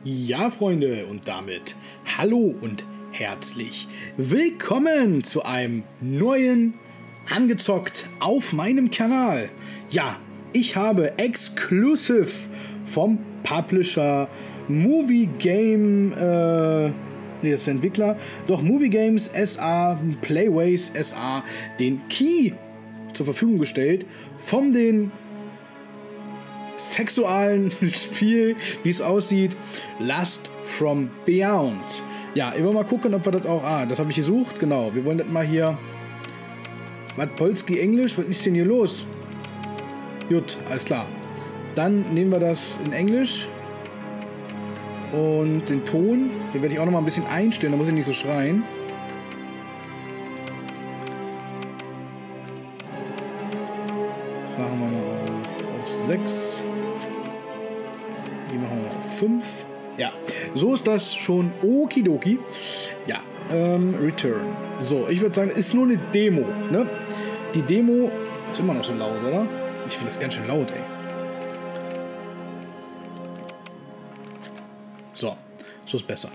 Ja, Freunde, und damit hallo und herzlich willkommen zu einem neuen Angezockt auf meinem Kanal. Ja, ich habe exclusive vom Publisher Movie Game, das ist der Entwickler, doch Movie Games SA, Playways SA, den Key zur Verfügung gestellt von den sexualen Spiel, wie es aussieht, Lust from Beyond. Ja, ich will mal gucken, ob wir das auch... das habe ich gesucht, genau. Wir wollen das mal hier... Was, Polski, Englisch? Was ist denn hier los? Gut, alles klar. Dann nehmen wir das in Englisch. Und den Ton, den werde ich auch noch mal ein bisschen einstellen, da muss ich nicht so schreien. Das machen wir mal auf 6. Die machen wir auf 5. Ja, so ist das schon okidoki. Ja, Return. So, ich würde sagen, es ist nur eine Demo, ne? Die Demo ist immer noch so laut, oder? Ich finde das ganz schön laut, ey. So ist besser.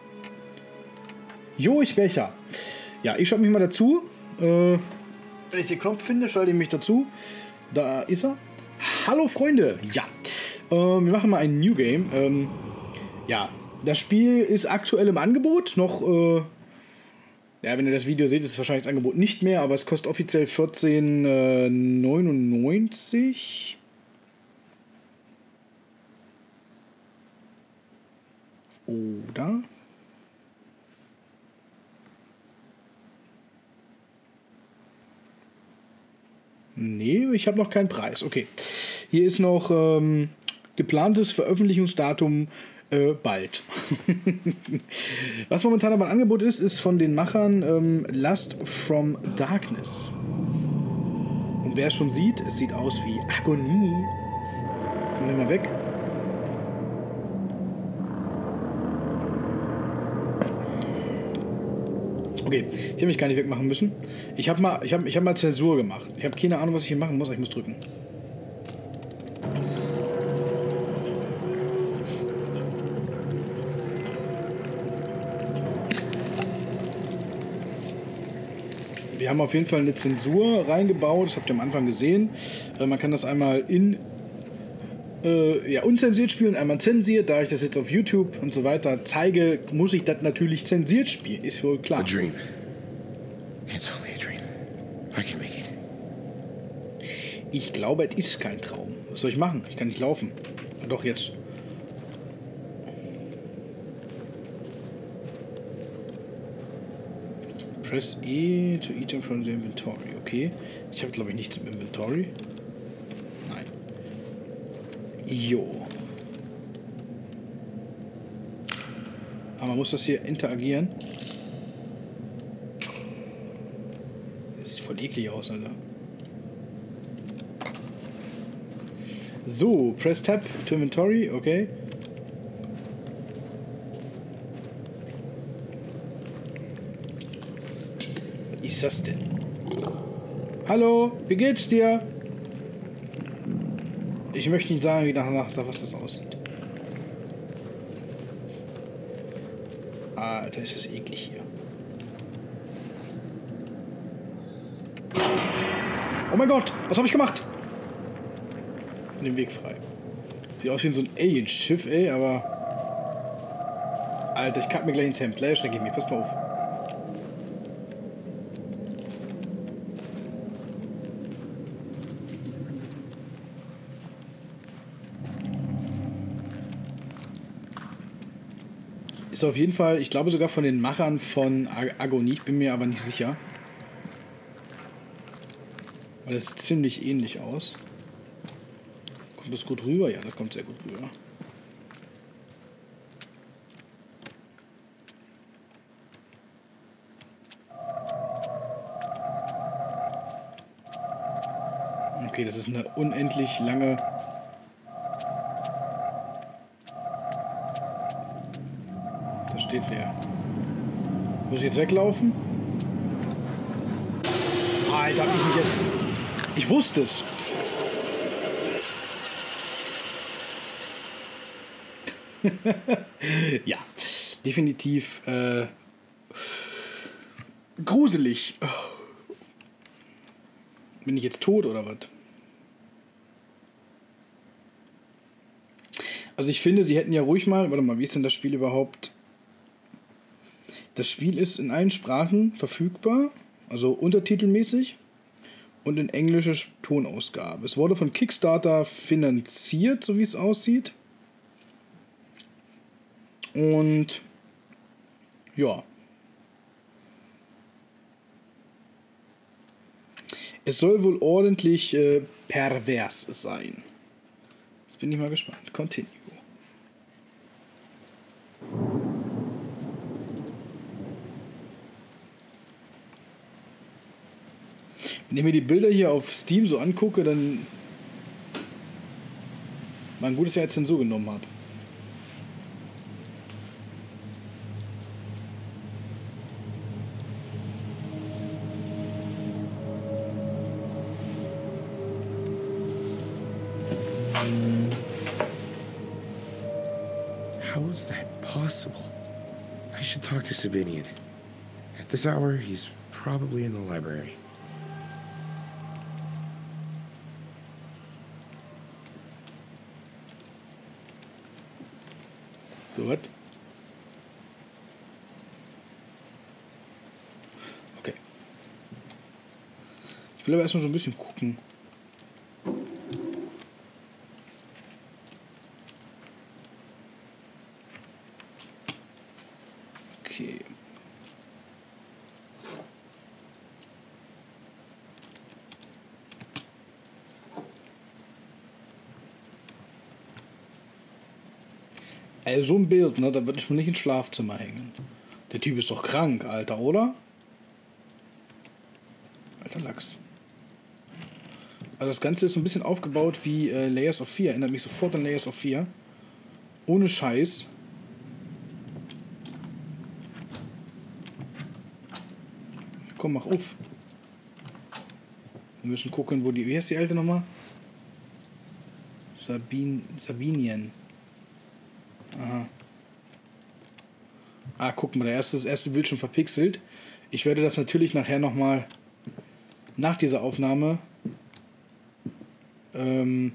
Jo, ich Becher. Ja, ich schalte mich mal dazu. Wenn ich den Knopf finde, schalte ich mich dazu. Da ist er. Hallo Freunde. Ja, wir machen mal ein New Game. Ja, das Spiel ist aktuell im Angebot. Noch, ja, wenn ihr das Video seht, ist wahrscheinlich das Angebot nicht mehr, aber es kostet offiziell 14,99. Oder? Nee, ich habe noch keinen Preis. Okay. Hier ist noch geplantes Veröffentlichungsdatum bald. Was momentan aber ein Angebot ist von den Machern Lust from Darkness. Und wer es schon sieht, es sieht aus wie Agonie. Gehen wir mal weg. Okay, ich habe mich gar nicht wegmachen müssen. Ich habe mal Zensur gemacht. Ich habe keine Ahnung, was ich hier machen muss, aber ich muss drücken. Wir haben auf jeden Fall eine Zensur reingebaut, das habt ihr am Anfang gesehen. Man kann das einmal unzensiert spielen, einmal zensiert. Da ich das jetzt auf YouTube und so weiter zeige, muss ich das natürlich zensiert spielen. Ist wohl klar. A dream. It's only a dream. I can make it. Ich glaube, es ist kein Traum. Was soll ich machen? Ich kann nicht laufen. Doch, jetzt. Press E to item from the inventory. Okay. Ich habe, glaube ich, nichts im Inventory. Nein. Jo. Aber man muss das hier interagieren. Das sieht voll eklig aus, Alter. So, press Tab to Inventory, okay. Was ist das denn? Hallo, wie geht's dir? Ich möchte nicht sagen, wie nach was das aussieht. Alter, ist das eklig hier. Oh mein Gott, was habe ich gemacht? Den Weg frei. Sieht aus wie so ein Alien-Schiff, ey, aber... Alter, ich kack mir gleich ins Hemd. Gleich erschrecke ich mich. Pass mal auf. Ist auf jeden Fall, ich glaube sogar von den Machern von Agonie, ich bin mir aber nicht sicher. Weil das sieht ziemlich ähnlich aus. Kommt das gut rüber? Ja, das kommt sehr gut rüber. Okay, das ist eine unendlich lange... Da steht wer. Muss ich jetzt weglaufen? Alter, hab ich mich jetzt... Ich wusste es. Ja, definitiv gruselig. Bin ich jetzt tot oder was? Also ich finde, sie hätten ja ruhig mal... Warte mal, wie ist denn das Spiel überhaupt? Das Spiel ist in allen Sprachen verfügbar, also untertitelmäßig und in englischer Tonausgabe. Es wurde von Kickstarter finanziert, so wie es aussieht. Und ja. Es soll wohl ordentlich pervers sein. Jetzt bin ich mal gespannt. Continue. Wenn ich mir die Bilder hier auf Steam so angucke, dann... Mein gut, dass er jetzt Zensur genommen hat. How is that possible? I should talk to Sabinian. At this hour, he's probably in the library. So, was? Okay. Ich will aber erstmal so ein bisschen gucken. Okay. Also so ein Bild, ne, da würde ich mir nicht ins Schlafzimmer hängen. Der Typ ist doch krank, Alter, oder? Alter Lachs. Also das Ganze ist so ein bisschen aufgebaut wie Layers of Fear. Erinnert mich sofort an Layers of Fear. Ohne Scheiß. Komm, mach auf. Wir müssen gucken, wo die... Wie heißt die Alte nochmal? Sabinian. Aha. Ah, guck mal, das erste Bild schon verpixelt. Ich werde das natürlich nachher nochmal nach dieser Aufnahme nehmen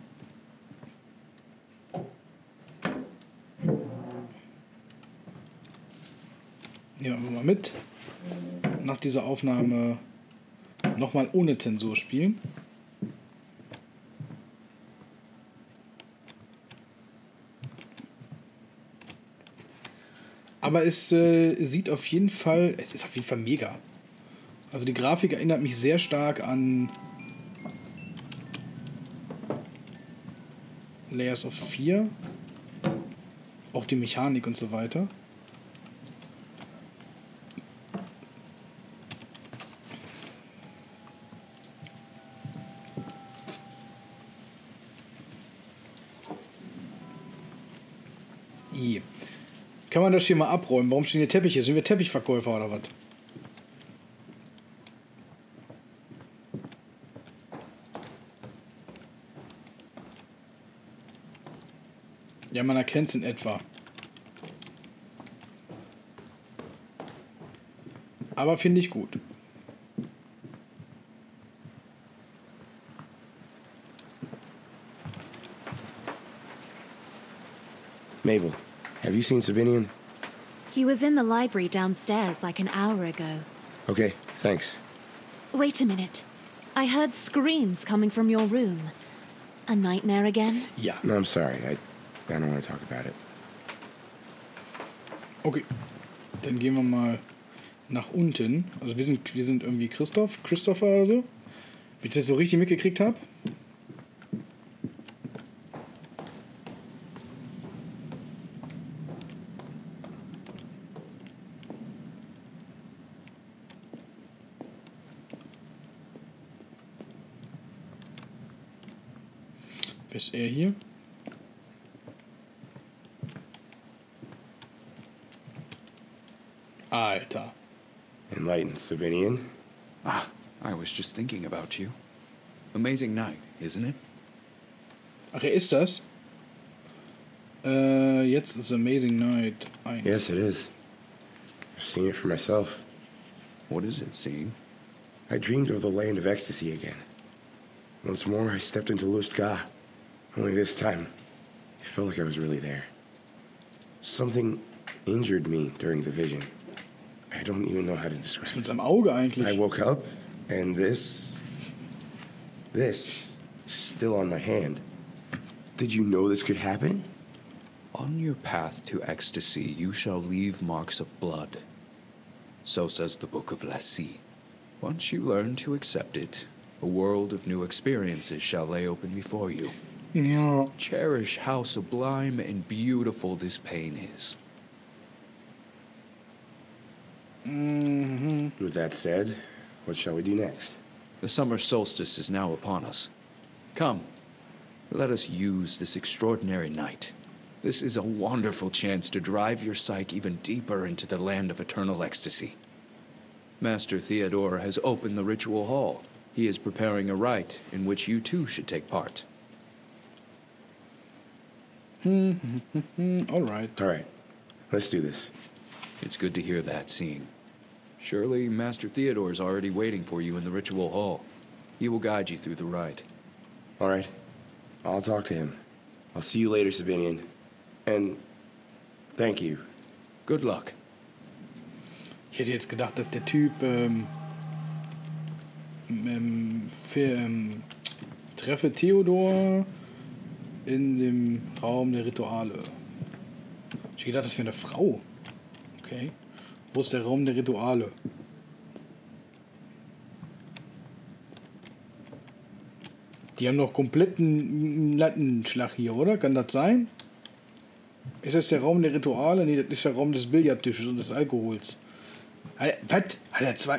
wir mal mit. Nach dieser Aufnahme nochmal ohne Zensur spielen. Aber es sieht auf jeden Fall, es ist auf jeden Fall mega. Also die Grafik erinnert mich sehr stark an Layers of 4. Auch die Mechanik und so weiter. Kann man das hier mal abräumen? Warum stehen hier Teppiche? Sind wir Teppichverkäufer oder was? Ja, man erkennt es in etwa. Aber finde ich gut. Mabel, have you seen Sabinian? He was in the library downstairs like an hour ago. Okay, thanks. Wait a minute. I heard screams coming from your room. A nightmare again? Ja. No, I'm sorry. I don't want to talk about it. Okay. Dann gehen wir mal nach unten. Also wir sind irgendwie Christopher oder so. Wie ich das so richtig mitgekriegt habe. Wer ist er hier? Alter. Enlightened, Sabinian. Ah, I was just thinking about you. Amazing night, isn't it? Ach, er ist das? Jetzt ist Amazing Night 1. Yes, it is. I've seen it for myself. What is it seeing? I dreamed of the land of ecstasy again. Once more, I stepped into Lustga. Only this time, it felt like I was really there. Something injured me during the vision. I don't even know how to describe Mit it. seinem Auge I eigentlich. woke up, and this is still on my hand. Did you know this could happen? On your path to ecstasy, you shall leave marks of blood. So says the Book of Lassie. Once you learn to accept it, a world of new experiences shall lay open before you. Ja. Cherish how sublime and beautiful this pain is. With that said, what shall we do next? The summer solstice is now upon us. Come, let us use this extraordinary night. This is a wonderful chance to drive your psyche even deeper into the land of eternal ecstasy. Master Theodore has opened the ritual hall. He is preparing a rite in which you too should take part. Alright. All right, let's do this. It's good to hear that, seeing. Surely Master Theodore is already waiting for you in the ritual hall. He will guide you through the rite. All right, I'll talk to him. I'll see you later, Sabinian. And thank you. Good luck. Ich hätte jetzt gedacht, dass der Typ treffe Theodor in dem Raum der Rituale. Ich hätte gedacht, das wäre eine Frau. Okay. Wo ist der Raum der Rituale? Die haben noch kompletten Lattenschlag hier, oder? Kann das sein? Ist das der Raum der Rituale? Nee, das ist der Raum des Billardtisches und des Alkohols. Was? Hat er zwei...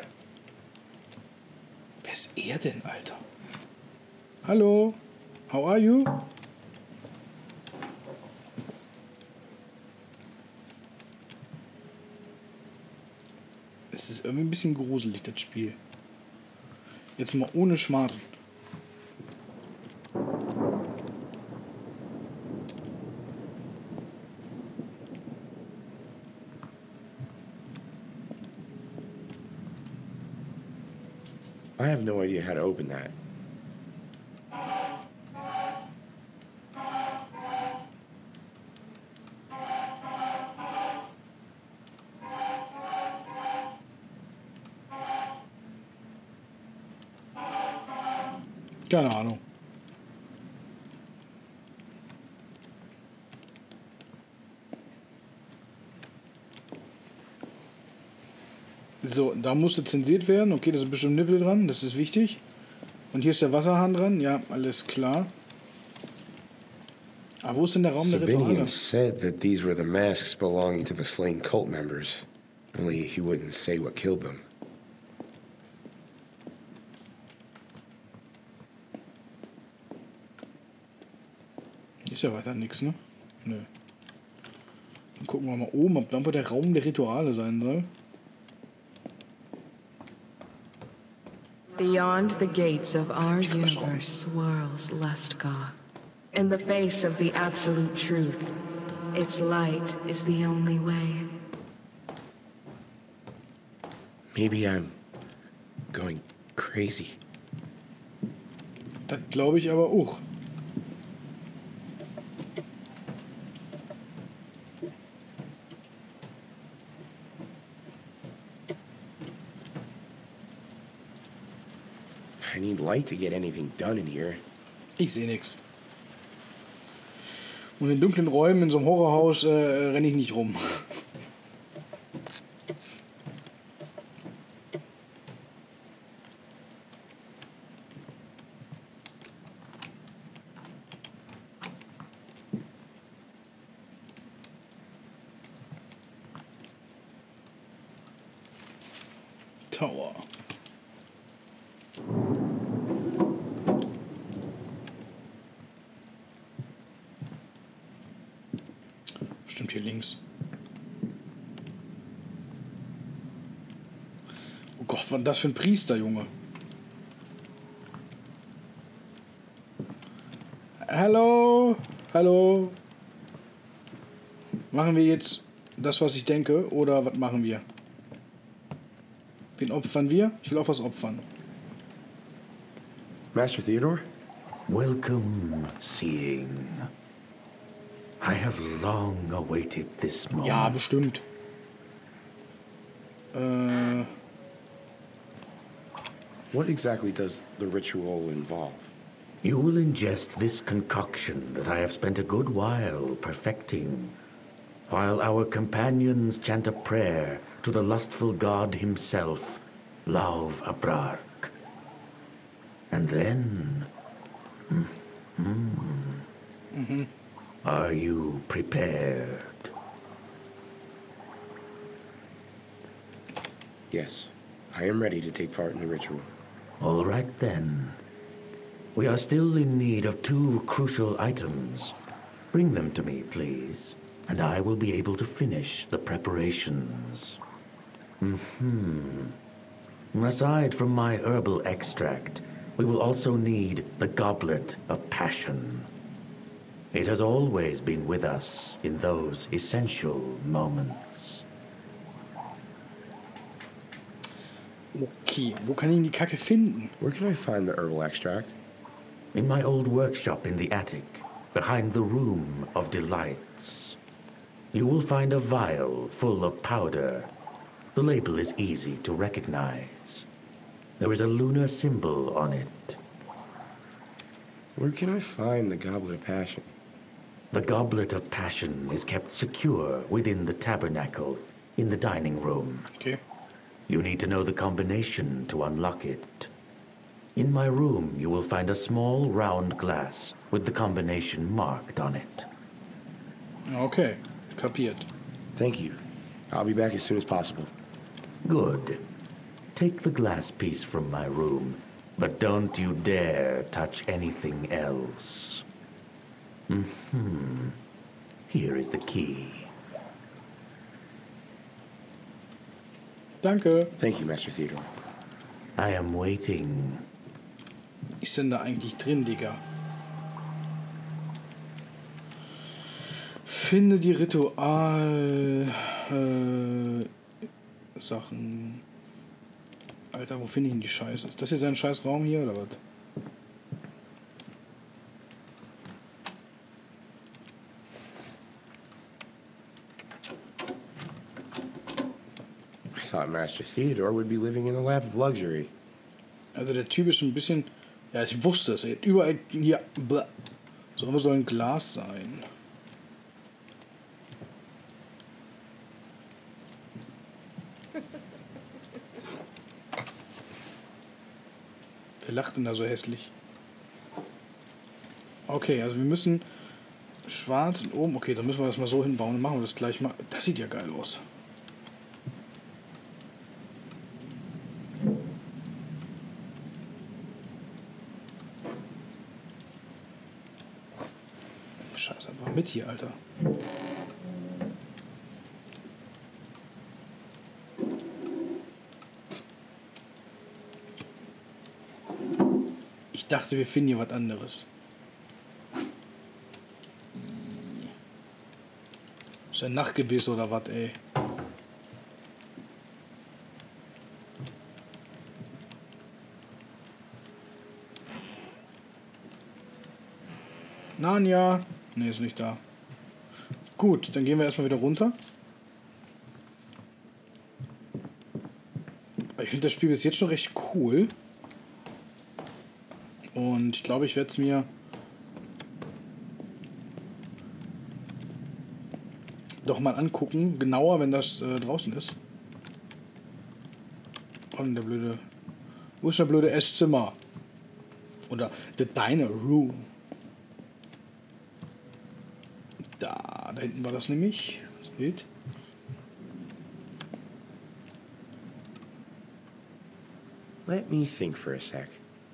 Wer ist er denn, Alter? Hallo? How are you? Es ist irgendwie ein bisschen gruselig, das Spiel. Jetzt mal ohne Schmarrn. I have no idea how to open that. Keine Ahnung. So, da musste zensiert werden. Okay, da ist bestimmt Nippel dran. Das ist wichtig. Und hier ist der Wasserhahn dran. Ja, alles klar. Aber wo ist denn der Raum der Rituale? Sabinian said that these were the masks belonging to the slain cult members. Only he wouldn't say what killed them. Ist ja weiter nix, ne? Nö. Dann gucken wir mal oben, ob dann wo der Raum der Rituale sein soll. Beyond the gates of our universe swirls Lustgar. In the face of the absolute truth, its light is the only way. Maybe I'm going crazy. Das glaube ich aber auch. I need light to get anything done in here. Ich sehe nichts. Und in dunklen Räumen in so einem Horrorhaus renne ich nicht rum. Tower. Bestimmt hier links. Oh Gott, was war das für ein Priester, Junge? Hallo? Hallo? Machen wir jetzt das, was ich denke, oder was machen wir? Wen opfern wir? Ich will auch was opfern. Master Theodore? Welcome, Seeing. I have long awaited this moment. Ja, bestimmt. What exactly does the ritual involve? You will ingest this concoction that I have spent a good while perfecting, while our companions chant a prayer to the lustful god himself, Lauv Abrark. And then... Are you prepared? Yes, I am ready to take part in the ritual. All right then. We are still in need of 2 crucial items. Bring them to me, please, and I will be able to finish the preparations. Aside from my herbal extract, we will also need the Goblet of Passion. It has always been with us in those essential moments. Okay, wo kann ich die Kacke finden? Where can I find the herbal extract? In my old workshop in the attic, behind the Room of Delights. You will find a vial full of powder. The label is easy to recognize. There is a lunar symbol on it. Where can I find the Goblet of Passion? The Goblet of Passion is kept secure within the tabernacle in the dining room. Okay. You need to know the combination to unlock it. In my room, you will find a small round glass with the combination marked on it. Okay, kapiert. Thank you. I'll be back as soon as possible. Good. Take the glass piece from my room, but don't you dare touch anything else. Here is the key. Danke. Thank you, Master Theodore. I am waiting. Was ist denn da eigentlich drin, Digga? Finde die Ritual... Sachen... Alter, wo finde ich denn die Scheiße? Ist das hier sein scheiß Raum hier, oder was? I thought Master Theodore would be living in a lap of luxury. Also der Typ ist ein bisschen... Ja, ich wusste es. Er hat überall hier... Bläh. So, soll ein Glas sein. Wer lacht denn da so hässlich? Okay, also wir müssen schwarz und oben... Okay, dann müssen wir das mal so hinbauen. Dann machen wir das gleich mal. Das sieht ja geil aus. Scheiß einfach mit hier, Alter. Ich dachte, wir finden hier was anderes. Ist ein Nachtgebiss oder was, ey? Narnia. Ne, ist nicht da. Gut, dann gehen wir erstmal wieder runter. Ich finde das Spiel bis jetzt schon recht cool. Und ich glaube, ich werde es mir doch mal angucken. Genauer, wenn das draußen ist. Und der blöde... Wo ist der blöde Esszimmer? Oder the Diner Room. Da hinten war das nämlich. Das Bild. Let me think for a sec.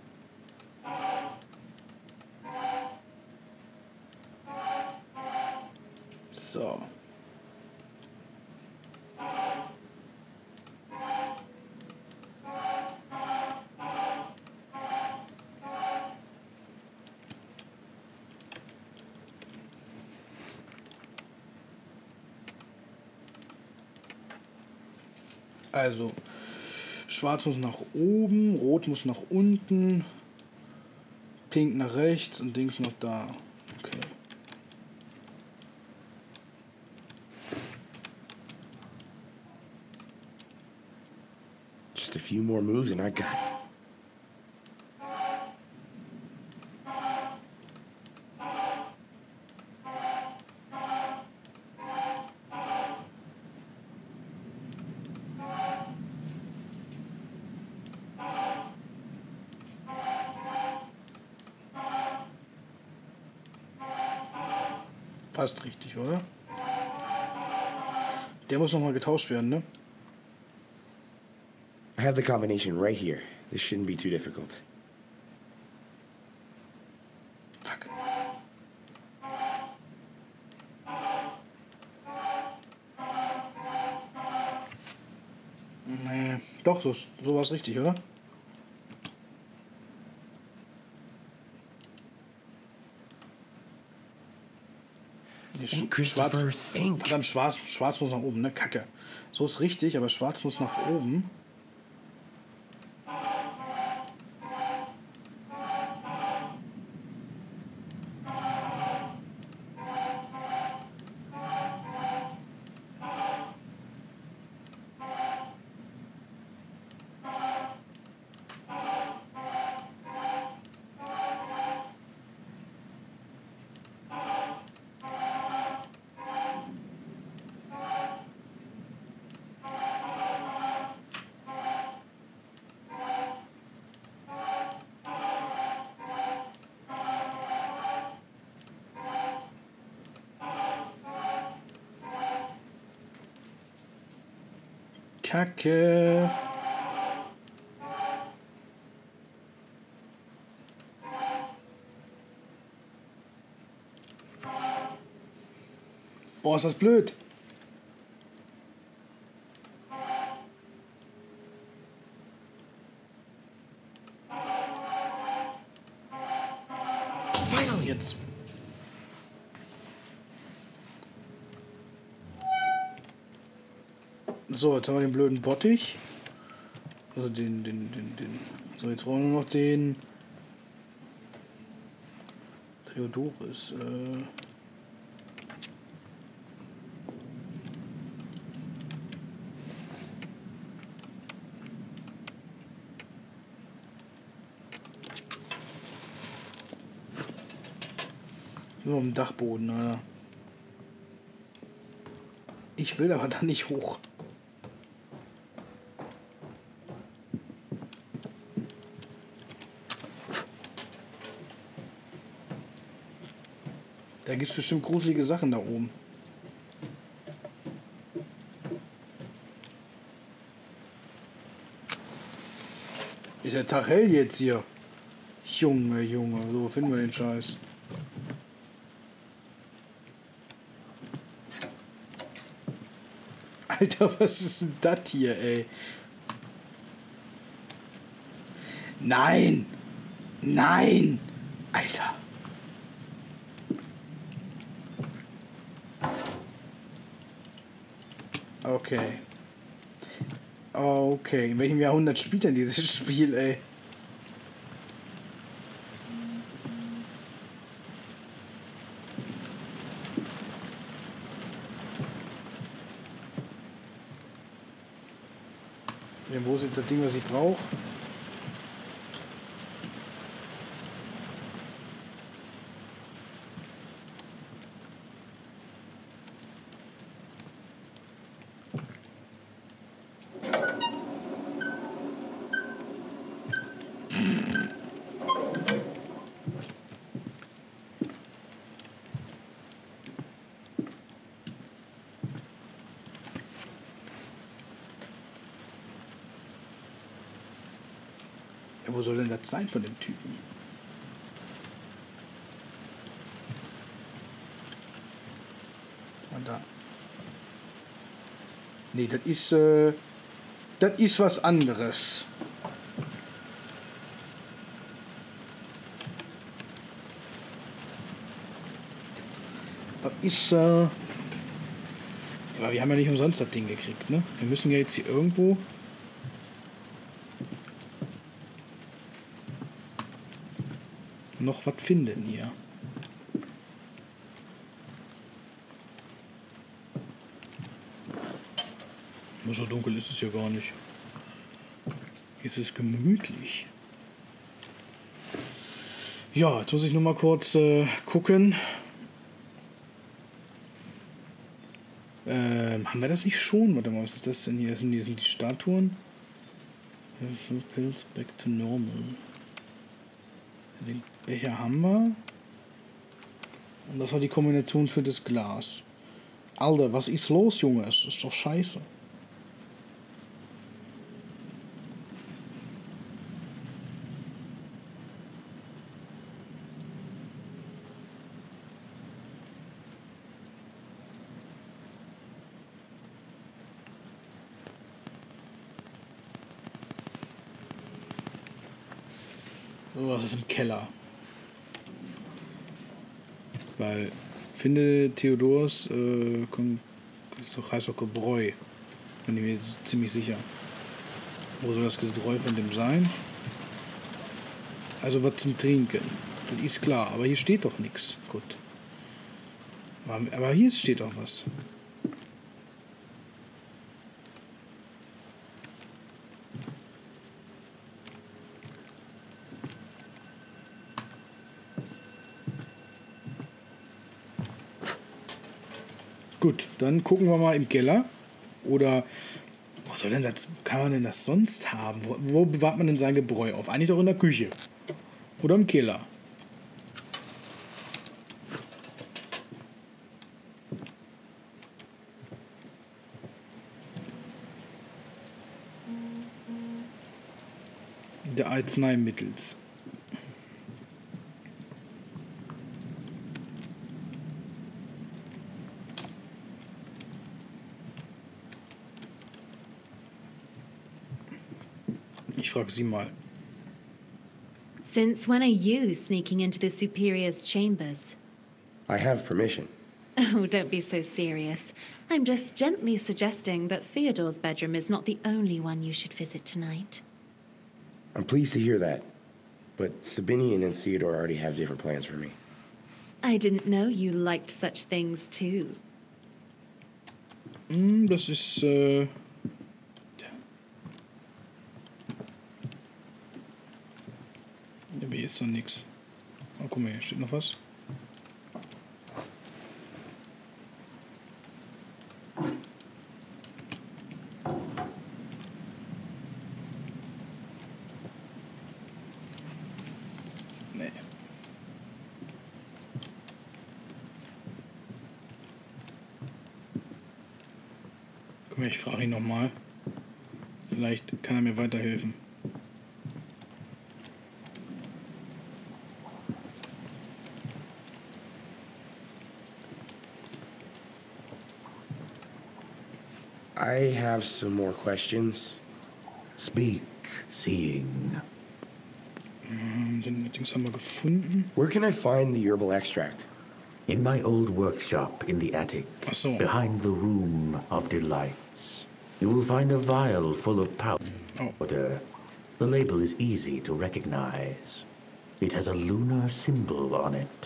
So. Also, schwarz muss nach oben, rot muss nach unten, pink nach rechts und Dings noch da. Okay. Just a few more moves and I got it. Fast richtig, oder? Der muss nochmal getauscht werden, ne? I have the combination right here. This shouldn't be too difficult. Fuck. Nee, doch, so war es richtig, oder? Nee, Christopher, think. Verdammt, schwarz muss nach oben, ne? Kacke. So ist richtig, aber schwarz muss nach oben. Kacke. Boah, ist das blöd. Jetzt. So, jetzt haben wir den blöden Bottich. Also den. So, jetzt brauchen wir nur noch den Theodoris. Nur auf dem Dachboden, Alter. Ich will aber da nicht hoch. Da gibt es bestimmt gruselige Sachen da oben. Ist der Tag hell jetzt hier? Junge, so finden wir den Scheiß. Alter, was ist denn das hier, ey? Nein! Nein! Alter! Okay. Okay, in welchem Jahrhundert spielt denn dieses Spiel, ey? Ja, wo ist jetzt das Ding, was ich brauche? Ja, wo soll denn das sein von dem Typen? Und da. Nee, das ist was anderes. Das ist, Aber wir haben ja nicht umsonst das Ding gekriegt, ne? Wir müssen ja jetzt hier irgendwo... noch was finden hier. So dunkel ist es ja gar nicht. Hier ist es gemütlich. Ja, jetzt muss ich nur mal kurz gucken. Haben wir das nicht schon? Warte mal, was ist das denn hier? Das sind die Statuen. Pills back to normal. Den Becher haben wir. Und das war die Kombination für das Glas. Alter, was ist los, Junge? Das ist doch scheiße. So, was ist im Keller? Weil, finde Theodors, heißt doch Gebräu. Bin ich mir jetzt ziemlich sicher. Wo soll das Gebräu von dem sein? Also was zum Trinken. Das ist klar, aber hier steht doch nichts. Gut. Aber hier steht doch was. Gut, dann gucken wir mal im Keller. Oder wo soll denn das, kann man denn das sonst haben? Wo bewahrt man denn sein Gebräu auf? Eigentlich doch in der Küche. Oder im Keller. Der Arzneimittels. Ich frage sie mal. Since when are you sneaking into the Superior's chambers? I have permission. Oh, don't be so serious. I'm just gently suggesting that Theodore's bedroom is not the only one you should visit tonight. I'm pleased to hear that. But Sabinian and Theodore already have different plans for me. I didn't know you liked such things too. Das ist, aber hier ist noch nichts. Oh, guck mal, hier steht noch was. Nee. Guck mal, ich frage ihn nochmal. Vielleicht kann er mir weiterhelfen. I have some more questions. Speak, seeing. Den Dings haben wir gefunden. Where can I find the herbal extract? In my old workshop in the attic, Ach so. behind the Room of Delights, you will find a vial full of powder. The label is easy to recognize. It has a lunar symbol on it.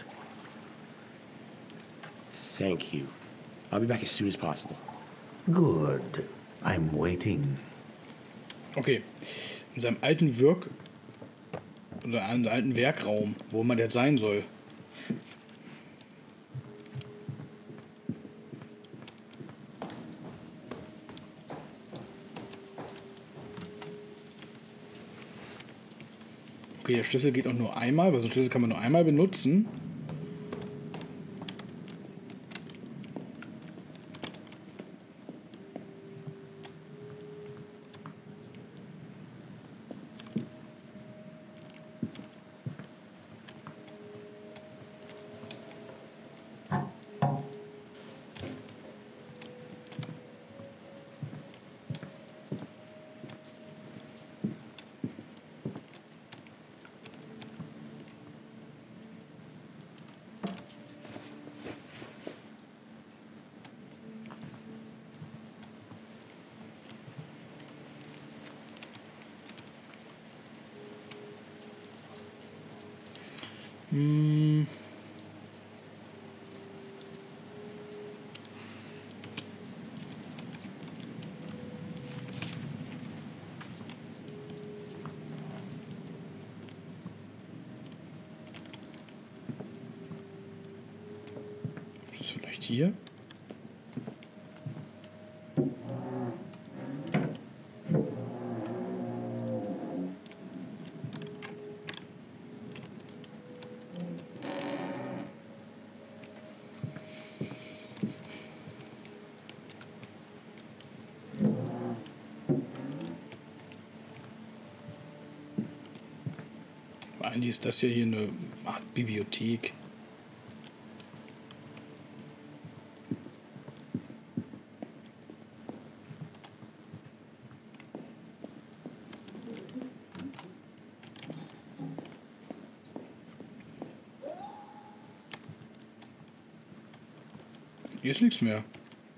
Thank you. I'll be back as soon as possible. Good. I'm waiting. Okay. In seinem alten in seinem alten Werkraum, wo man jetzt sein soll. Okay, der Schlüssel geht auch nur einmal, weil so einen Schlüssel kann man nur einmal benutzen. Hm. Ist das vielleicht hier? Eigentlich ist das ja hier eine Art Bibliothek. Hier ist nichts mehr.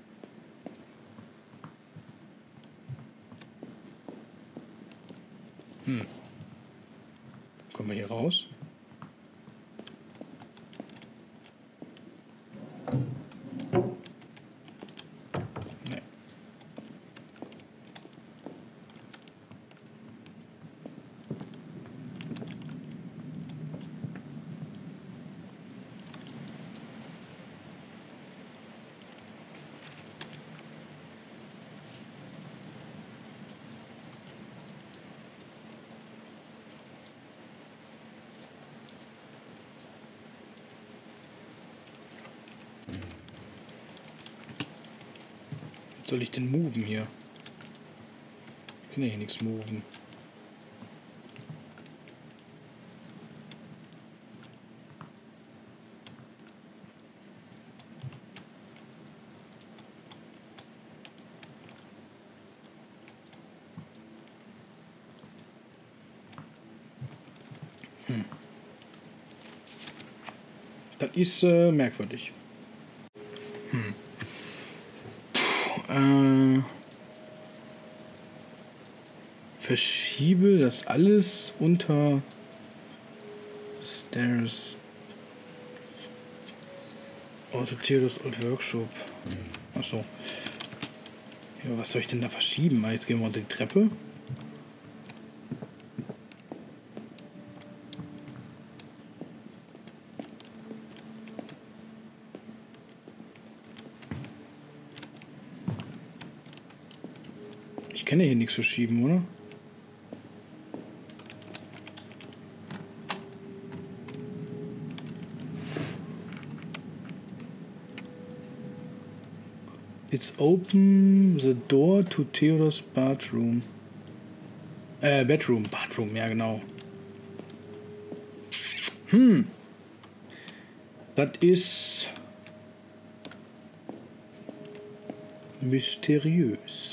Kommen wir hier raus? Nee. Soll ich denn moven hier? Ich kann ja hier nichts moven. Das ist merkwürdig. Verschiebe das alles unter Stairs. Auto Theodors Old Workshop. Achso. Ja, was soll ich denn da verschieben? Jetzt gehen wir unter die Treppe. Ich kann ja hier nichts verschieben, oder? It's open the door to Theodor's bathroom. Bathroom, ja genau. Das ist mysteriös.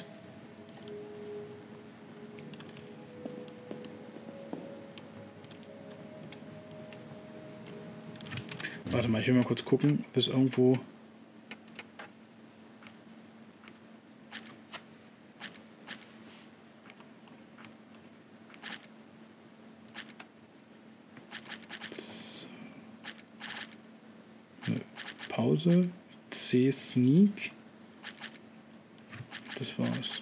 Warte mal, ich will mal kurz gucken, ob es irgendwo... Pause, C Sneak. Das war's.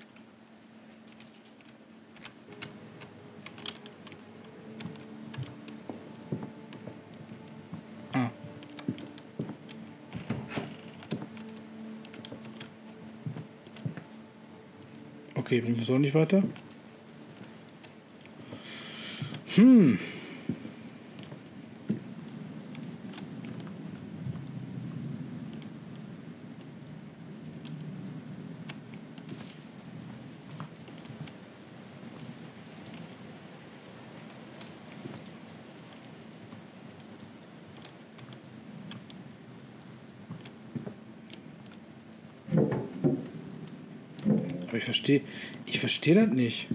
Ah. Okay, bringt das auch nicht weiter? Aber ich verstehe das nicht.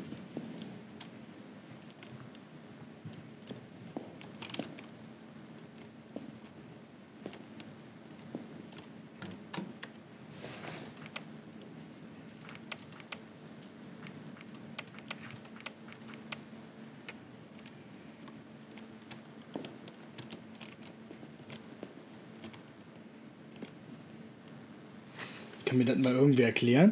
Kann mir das mal irgendwie erklären?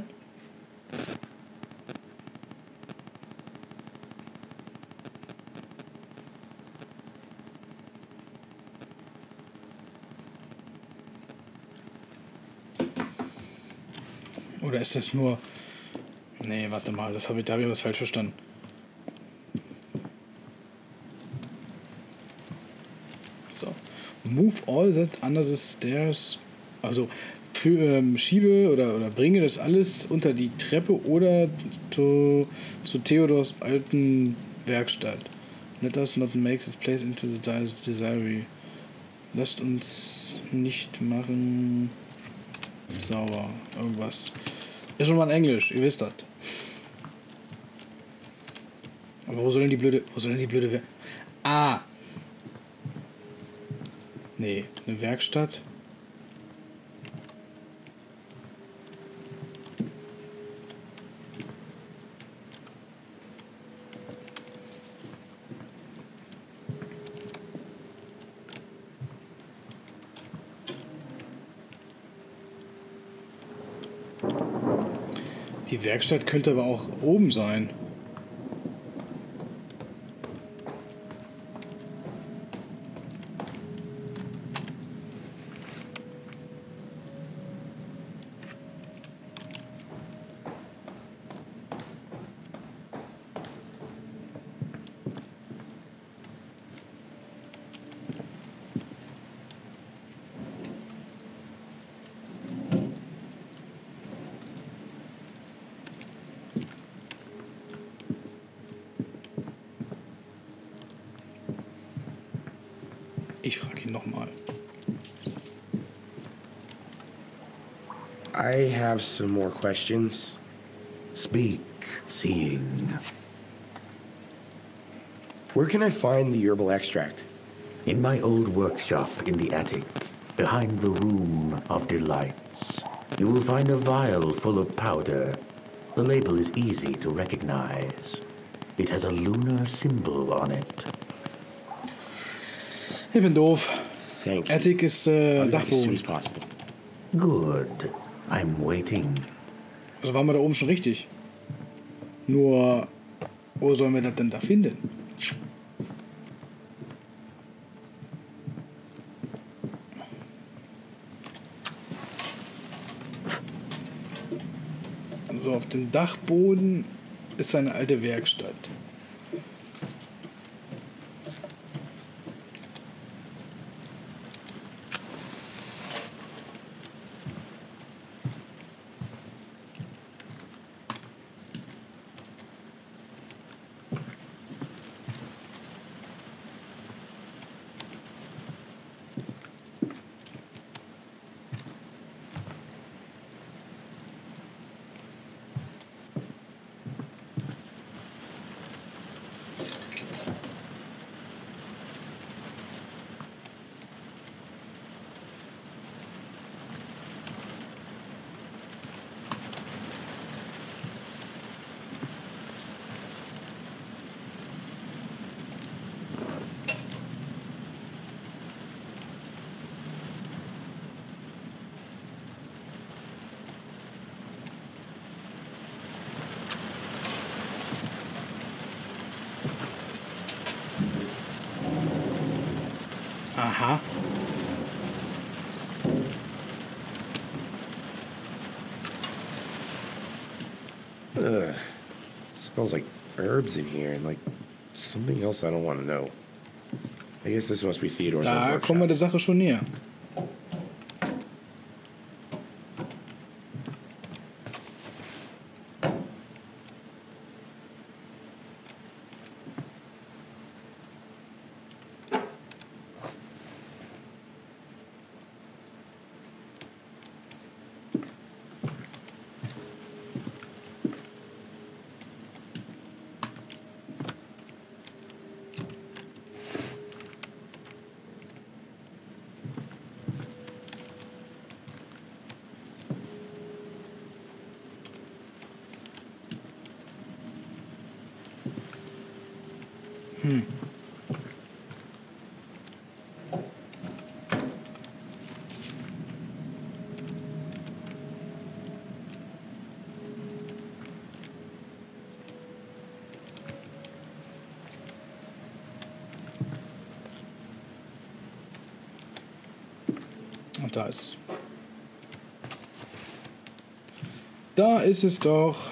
Oder ist das nur... Nee, warte mal, da habe ich was falsch verstanden. So. Move all that under the stairs. Also, schiebe oder bringe das alles unter die Treppe oder zu Theodors alten Werkstatt. Let us not make this place into the desire. Lasst uns nicht machen... Sauber. Irgendwas. Ist schon mal in Englisch, ihr wisst das. Aber wo soll denn die blöde Ah! Nee, eine Werkstatt. Die Werkstatt könnte aber auch oben sein. Ich frage ihn nochmal. I have some more questions. Speak, seeing. Where can I find the herbal extract? In my old workshop in the attic, behind the Room of Delights, you will find a vial full of powder. The label is easy to recognize. It has a lunar symbol on it. Ich bin doof. Thank you. Attic ist I'll be back as soon Dachboden. as possible. Good. I'm waiting. Also waren wir da oben schon richtig. Nur, wo sollen wir das denn da finden? So, auf dem Dachboden ist eine alte Werkstatt. Aha. Ugh. Smells like herbs in here and like something else I don't want to know. I guess this must be Theodore's old Da workshop. kommen wir der Sache schon näher. Da ist es. Da ist es doch.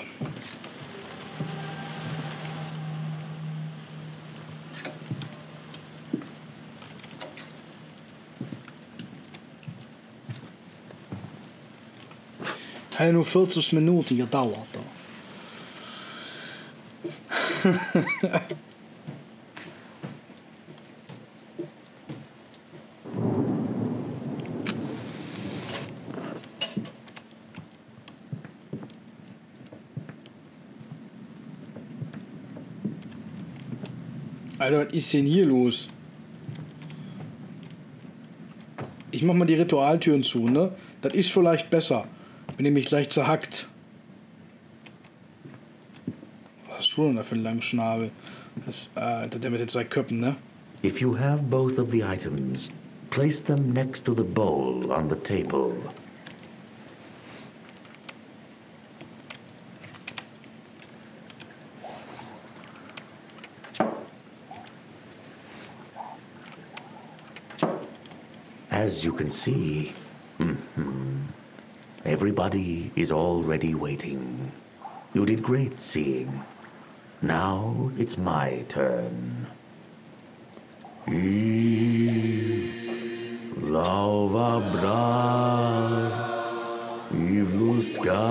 Hat nur 40 Minuten gedauert. Alter, was ist denn hier los? Ich mach mal die Ritualtüren zu, ne? Das ist vielleicht besser. Bin nämlich gleich zerhackt. Was hast du denn da für einen langen Schnabel? Der mit den 2 Köpfen, ne? If you have both of the items, place them next to the bowl on the table. As you can see, everybody is already waiting. You did great seeing. Now it's my turn. Lava bra, Ivluska.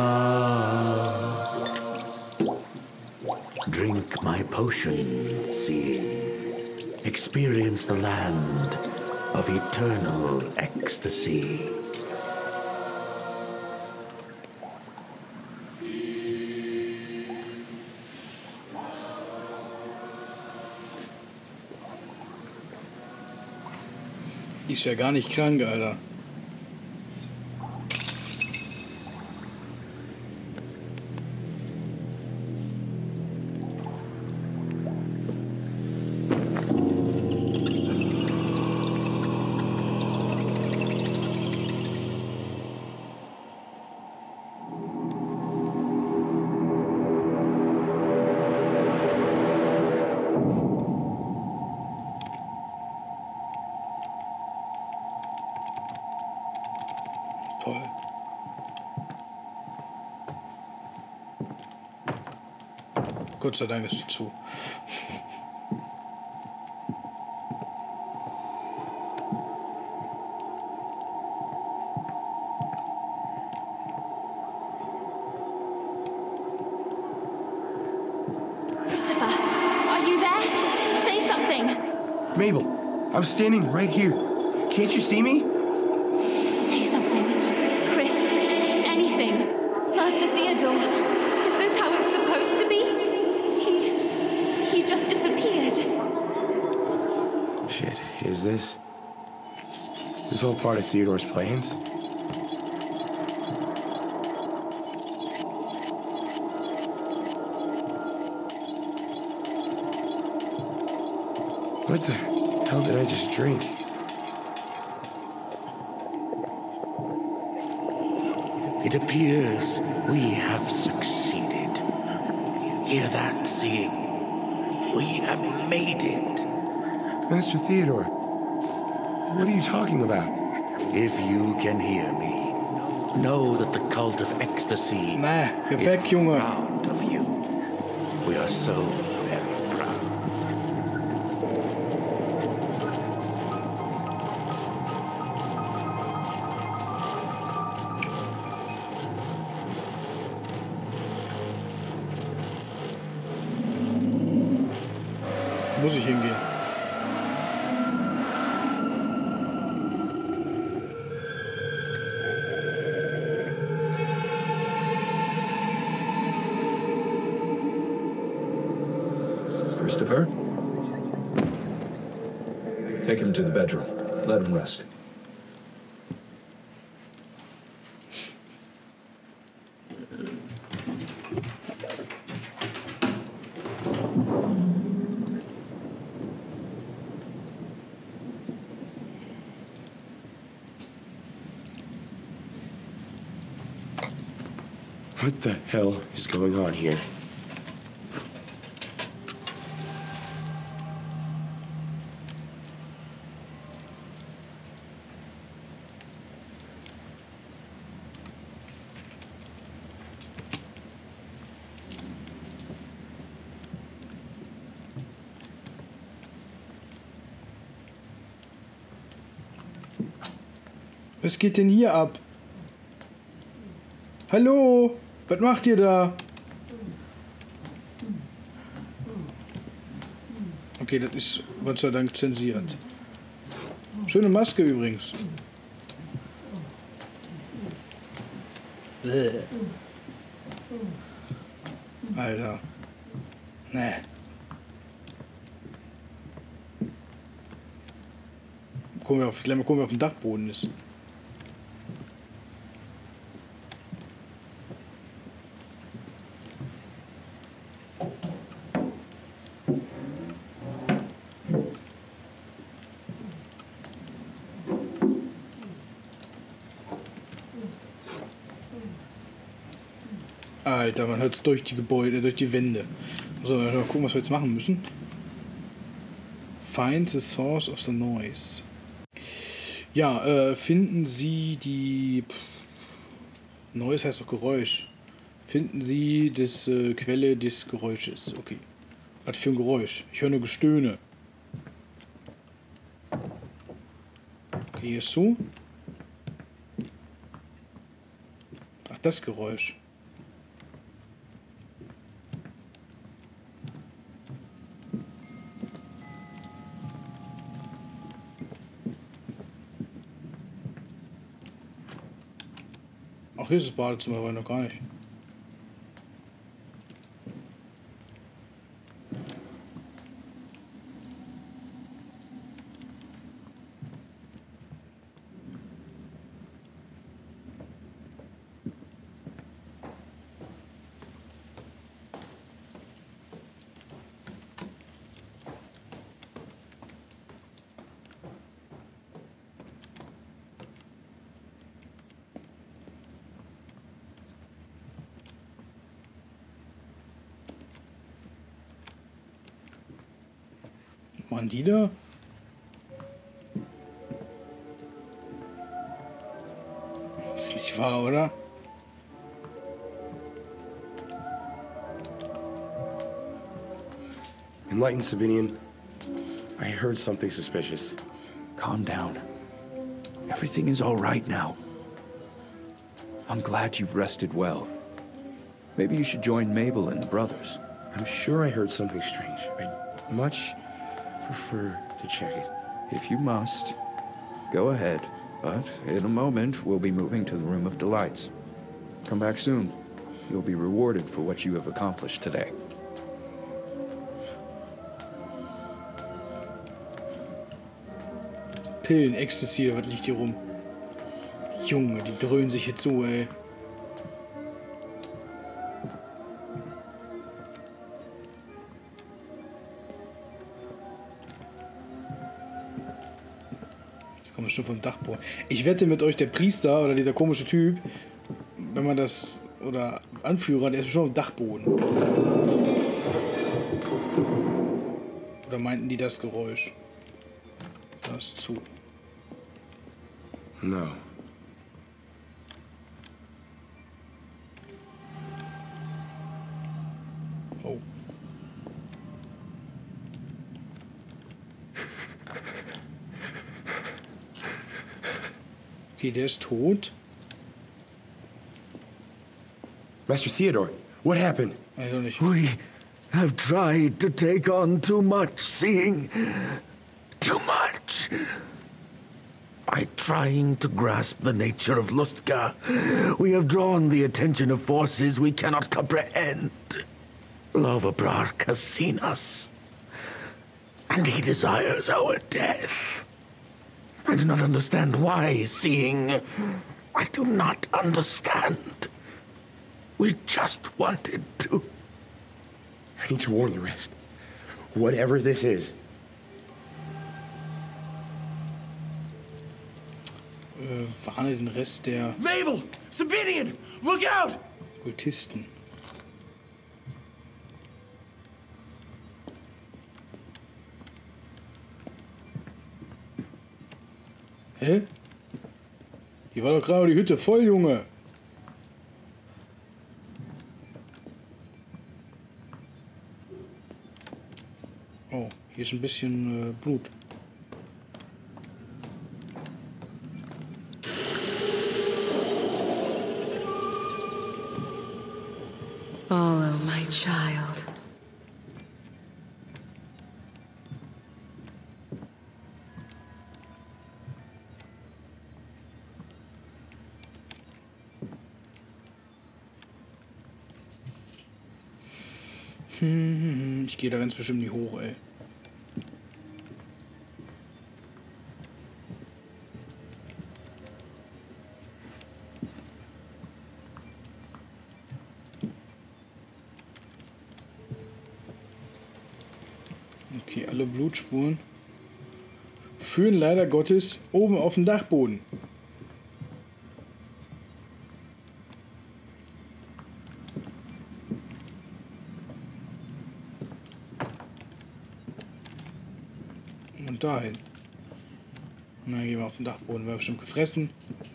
Drink my potion, seeing. Experience the land of eternal ecstasy. Ist ja gar nicht krank, Alter. Toll. Gott sei Dank ist die zu. Christopher, are you there? Say something. Mabel, I'm standing right here. Can't you see me? Say something. Chris, anything. Master Theodore, is this how it's supposed to be? He just disappeared. Shit, is this? Is this all part of Theodore's plans? What the hell did I just drink? It appears we have succeeded. You hear that, seeing? We have made it. Master Theodore, what are you talking about? If you can hear me, know that the cult of ecstasy Na, geh is weg, Junge. proud of you. We are so very proud. Muss ich hingehen. Christopher? Take him to the bedroom. Let him rest. What the hell is going on here? Was geht denn hier ab? Hallo? Was macht ihr da? Okay, das ist Gott sei Dank zensiert. Schöne Maske übrigens. Alter. Nee. Gucken wir auf dem Dachboden ist. Alter, man hört es durch die Gebäude, durch die Wände. So, mal gucken, was wir jetzt machen müssen. Find the source of the noise. Ja, finden Sie die... Noise heißt doch Geräusch. Finden Sie das Quelle des Geräusches. Okay. Was für ein Geräusch? Ich höre nur Gestöhne. Okay, hier ist so. Ach, das Geräusch. Ach, hier ist das Badezimmer, aber noch gar nicht. Waren die da? Das ist nicht wahr, oder? Enlightened Sabinian, I heard something suspicious. Calm down. Everything is all right now. I'm glad you've rested well. Maybe you should join Mabel and the brothers. I'm sure I heard something strange. I'd much prefer to check it. If you must, go ahead. But in a moment, we'll be moving to the Room of Delights. Come back soon. You'll be rewarded for what you have accomplished today. Pillen, Ecstasy, was liegt hier rum? Junge, die dröhnen sich jetzt so, ey. Jetzt kommen wir schon vom Dachboden. Ich wette mit euch, der Priester oder dieser komische Typ, wenn man das, oder Anführer, der ist schon auf dem Dachboden. Oder meinten die das Geräusch? Das zu. No. Oh. Okay, der ist tot. Master Theodore, what happened? Ich weiß nicht. We have tried to take on too much, seeing too much. By trying to grasp the nature of Lustgar, we have drawn the attention of forces we cannot comprehend. Lovabrak has seen us, and he desires our death. I do not understand why, seeing I do not understand. We just wanted to. I need to warn the rest. Whatever this is. Warne den Rest der Mabel! Sabinian! Look out! Kultisten. Hä? Hier war doch gerade die Hütte voll, Junge. Oh, hier ist ein bisschen Blut. child. Ich gehe da ganz bestimmt nicht hoch, ey. Okay, alle Blutspuren führen leider Gottes oben auf den Dachboden. Und dahin. Na, gehen wir auf den Dachboden. Wäre bestimmt gefressen.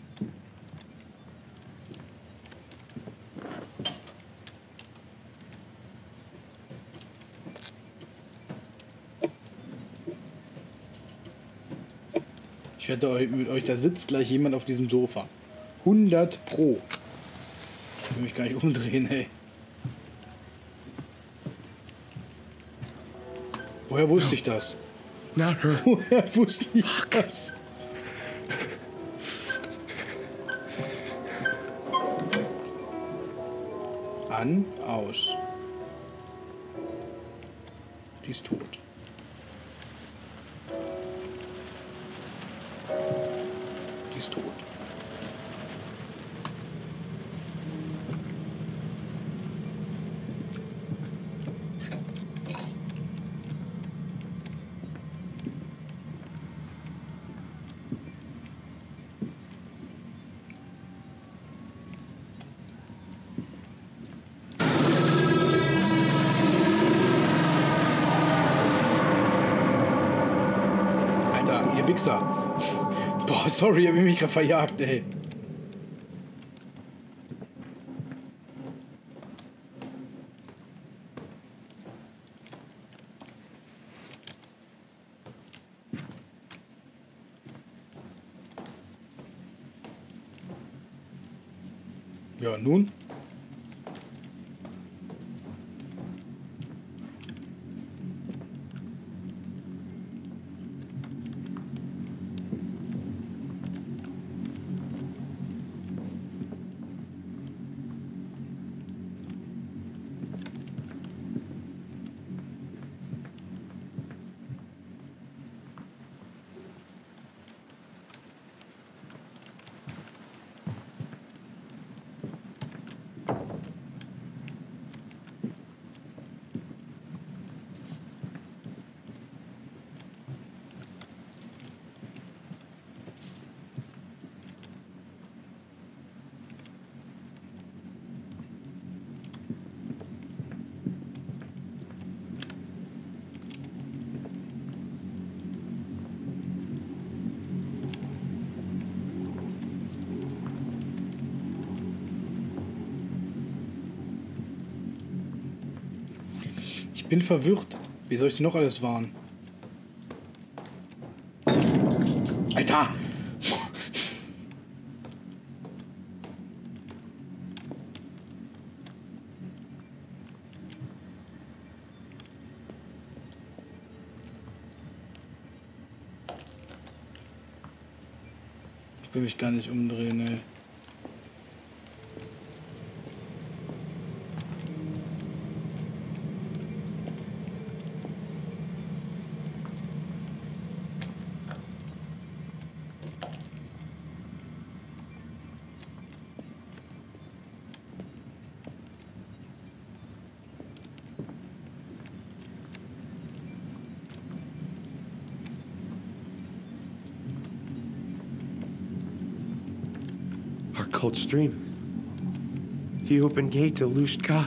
Ich wette mit euch, da sitzt gleich jemand auf diesem Sofa. 100 Pro. Ich will mich gar nicht umdrehen, ey. Woher wusste ich das? Not her. Woher wusste ich das? An, aus. Die ist tot. Die ist tot. Alter, ihr Wichser. Boah, sorry, hab ich mich gerade verjagt, ey. Ja, nun? Ich bin verwirrt. Wie soll ich die noch alles warnen? Alter! Ich will mich gar nicht umdrehen, ey. Our cult stream. The open gate to Lushka.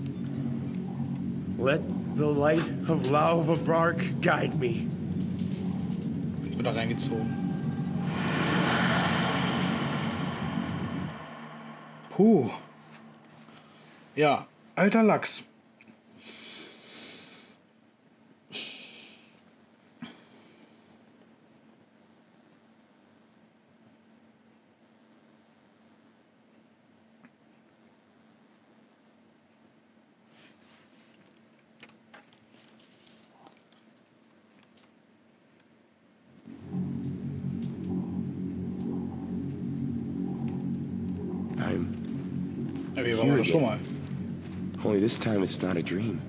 Let the light of Lauva Bark guide me. Ich bin da reingezogen. Puh. Ja, alter Lachs. I'm Ja, wir waren doch schon mal. only this time it's not a dream.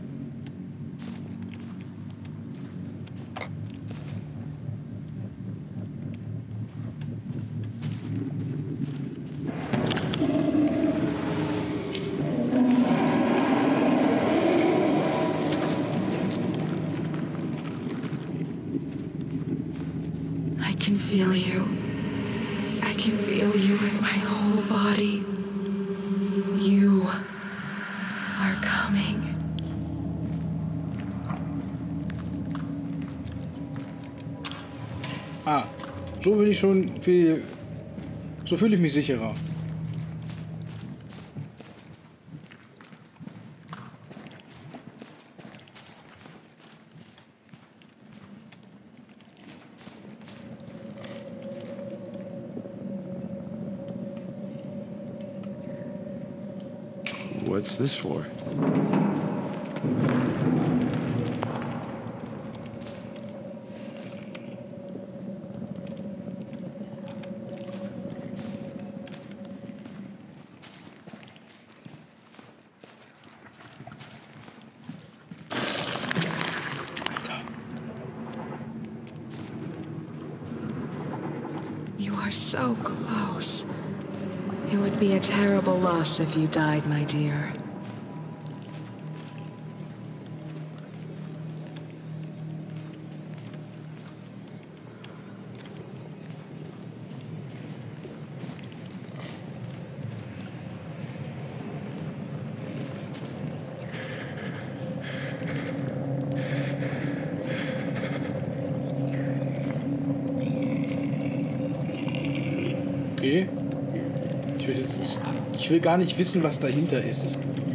I can feel you. I can feel you with my whole body. You are coming. Ah, so bin ich schon viel. So fühle ich mich sicherer. What's this for? You are so close. It would be a terrible loss if you died, my dear. Okay. Ich will gar nicht wissen, was dahinter ist.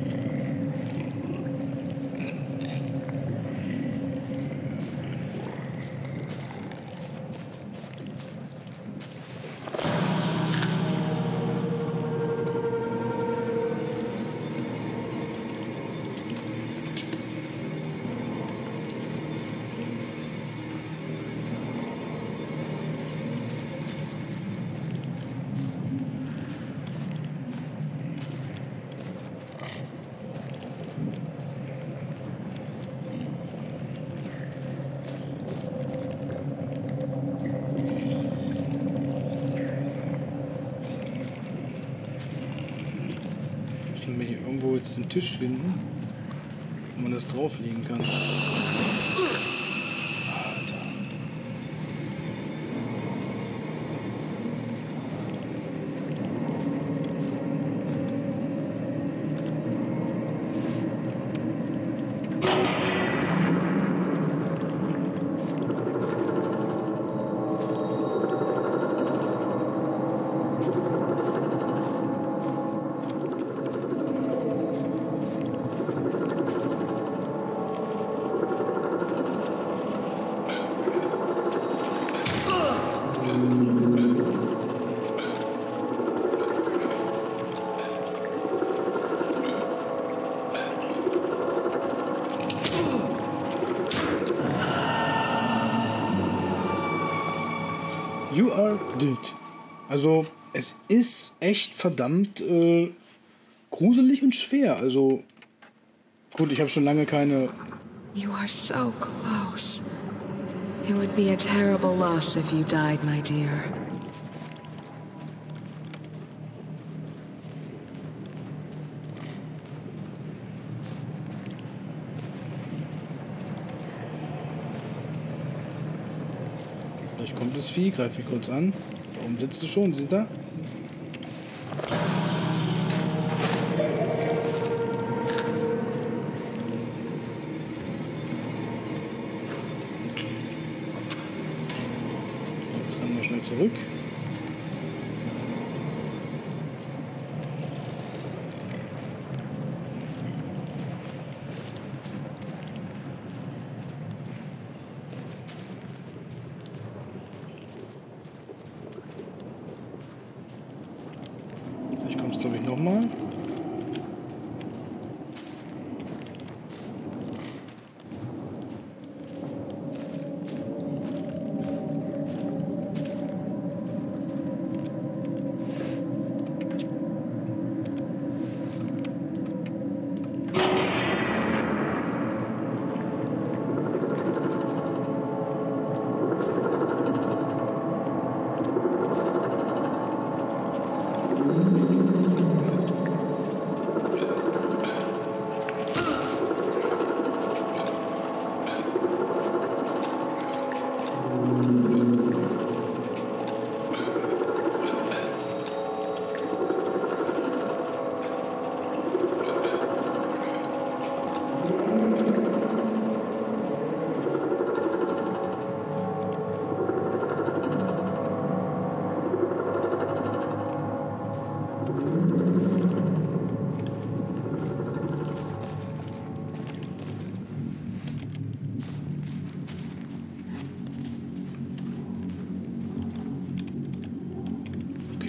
Müssen wir hier irgendwo jetzt einen Tisch finden, wo man das drauflegen kann. Alter. You are dead. Also, es ist echt verdammt gruselig und schwer. Also, gut, ich habe schon lange keine... You are so close. It would be a terrible loss if you died, my dear. Vielleicht kommt das Vieh, greift mich kurz an. Warum sitzt du schon? Sind da? Jetzt rennen wir schnell zurück. Vielleicht kommt es, glaube ich, nochmal.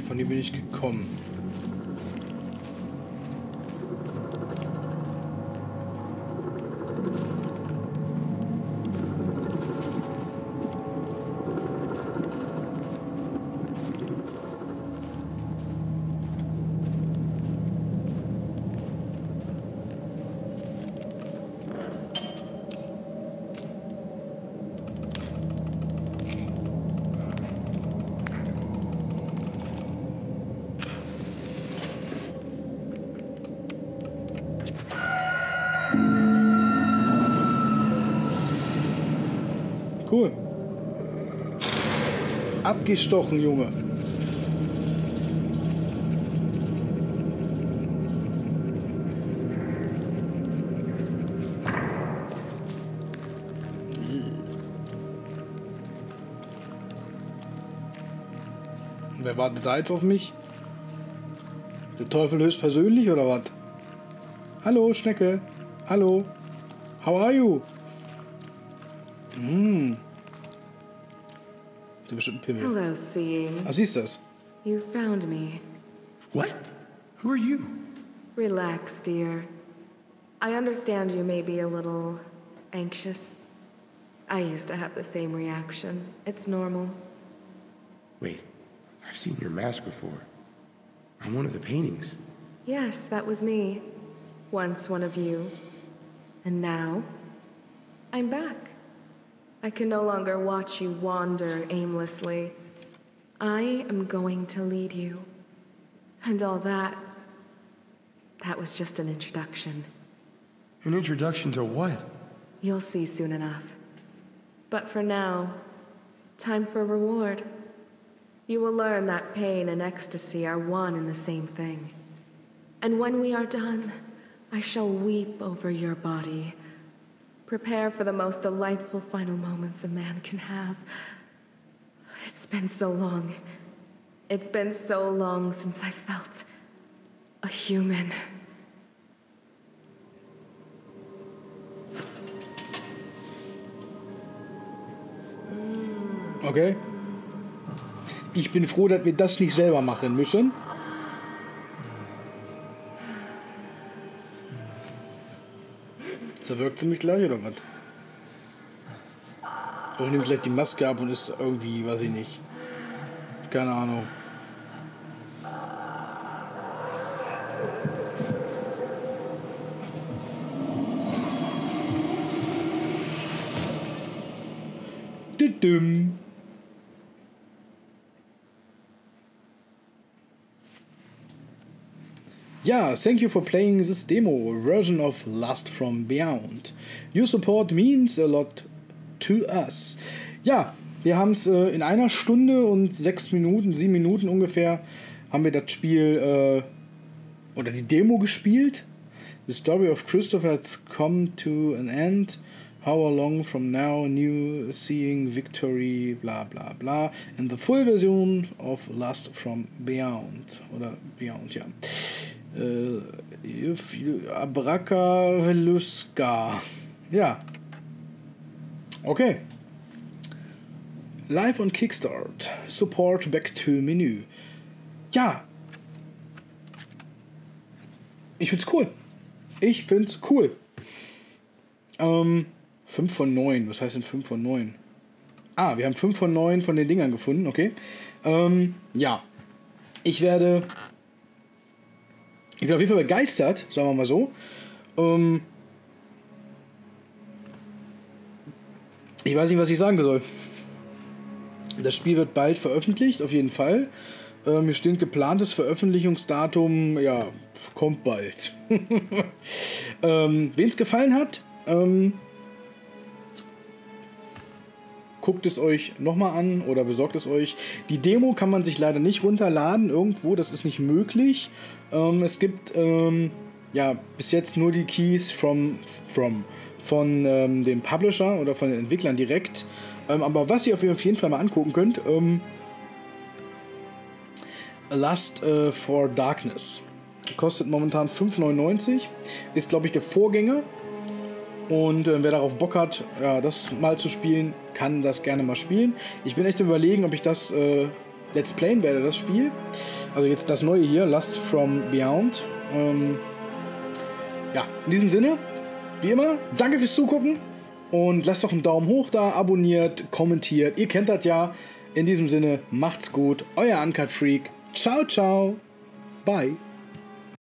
von hier bin ich gekommen. Cool. Abgestochen, Junge. Wer wartet da jetzt auf mich? Der Teufel höchstpersönlich oder was? Hallo, Schnecke. Hallo. How are you? Der bestimmt ein Pimmel. Hello, Seeing. Ah, siehst du das? You found me. What? Who are you? Relax, dear. I understand you may be a little anxious. I used to have the same reaction. It's normal. Wait, I've seen your mask before. On one of the paintings. Yes, that was me. Once one of you. And now, I'm back. I can no longer watch you wander aimlessly. I am going to lead you. And all that was just an introduction. An introduction to what? You'll see soon enough. But for now, time for reward. You will learn that pain and ecstasy are one and the same thing. And when we are done, I shall weep over your body. Prepare for the most delightful final moments a man can have. It's been so long. It's been so long since I felt a human. Okay. Ich bin froh, dass wir das nicht selber machen müssen. Zerwirkt sie mich gleich oder was? Oder nimmt gleich die Maske ab und ist irgendwie, weiß ich nicht. Keine Ahnung. Düdüm. Yeah, thank you for playing this demo version of Lust from Beyond. Your support means a lot to us. Ja, wir haben es in einer Stunde und 7 Minuten ungefähr, haben wir das Spiel oder die Demo gespielt. The story of Christopher has come to an end. How long from now, new seeing victory, bla bla bla. In the full version of Lust from Beyond. Oder Beyond, ja. Abrakaluska. Ja. Okay. Live on Kickstart. Support back to Menü. Ja. Ich find's cool. 5 von 9. Was heißt denn 5 von 9? Ah, wir haben 5 von 9 von den Dingern gefunden. Okay. Ja. Ich bin auf jeden Fall begeistert, sagen wir mal so. Ich weiß nicht, was ich sagen soll. Das Spiel wird bald veröffentlicht, auf jeden Fall. Hier steht geplantes Veröffentlichungsdatum, ja, kommt bald. Wen es gefallen hat, guckt es euch nochmal an oder besorgt es euch. Die Demo kann man sich leider nicht runterladen irgendwo, das ist nicht möglich. Es gibt ja bis jetzt nur die Keys von dem Publisher oder von den Entwicklern direkt. Aber was ihr auf jeden Fall mal angucken könnt, Lust for Darkness. Kostet momentan 5,99. Ist, glaube ich, der Vorgänger. Und wer darauf Bock hat, ja, das mal zu spielen, kann das gerne mal spielen. Ich bin echt überlegen, ob ich das Let's Playen werde, das Spiel. Also jetzt das neue hier, Lust from Beyond. Ja, in diesem Sinne, wie immer, danke fürs Zugucken und lasst doch einen Daumen hoch da, abonniert, kommentiert. Ihr kennt das ja. In diesem Sinne, macht's gut. Euer Uncut Freak. Ciao, ciao. Bye.